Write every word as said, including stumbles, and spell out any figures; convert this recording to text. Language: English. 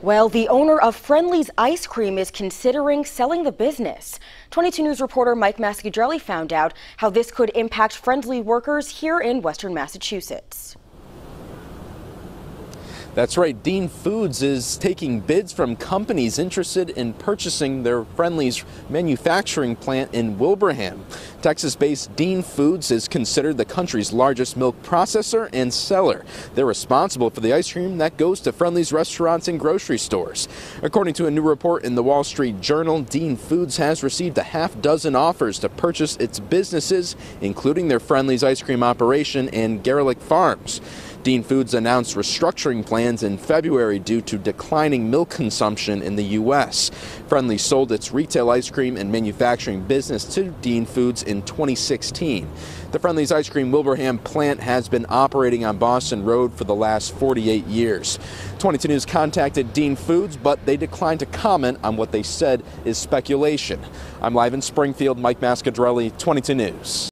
Well, the owner of Friendly's Ice Cream is considering selling the business. twenty-two News reporter Mike Mascadrelli found out how this could impact Friendly workers here in Western Massachusetts. That's right, Dean Foods is taking bids from companies interested in purchasing their Friendly's manufacturing plant in Wilbraham. Texas-based Dean Foods is considered the country's largest milk processor and seller. They're responsible for the ice cream that goes to Friendly's restaurants and grocery stores. According to a new report in the Wall Street Journal, Dean Foods has received a half dozen offers to purchase its businesses, including their Friendly's ice cream operation and Garlic Farms. Dean Foods announced restructuring plans in February due to declining milk consumption in the U S Friendly sold its retail ice cream and manufacturing business to Dean Foods in twenty sixteen. The Friendly's Ice Cream Wilbraham plant has been operating on Boston Road for the last forty-eight years. twenty-two News contacted Dean Foods, but they declined to comment on what they said is speculation. I'm live in Springfield, Mike Mascadrelli, twenty-two News.